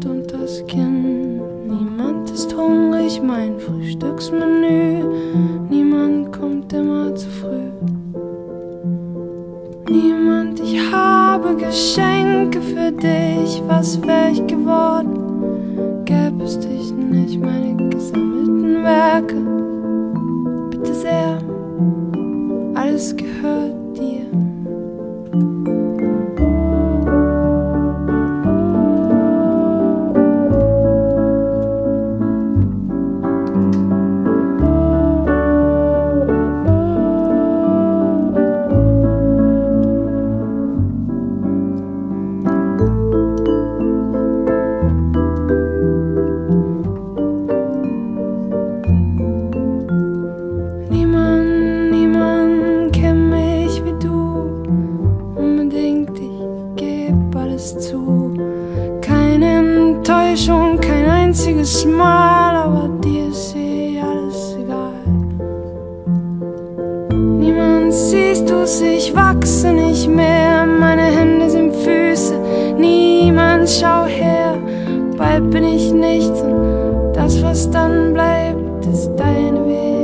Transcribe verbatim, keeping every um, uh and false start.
Hand und das Kinn. Niemand ist hungrig, mein Frühstücksmenü. Niemand kommt immer zu früh. Niemand, ich habe Geschenke für dich. Was wär ich geworden, gäbe es dich nicht, meine gesammelten Werke. Bitte sehr, alles gehört dir. Zu. Keine Enttäuschung, kein einziges Mal, aber dir ist eh alles egal. Niemand siehst du's, ich wachse nicht mehr, meine Hände sind Füße, niemand schau her, bald bin ich nichts und das, was dann bleibt, ist deine Welt.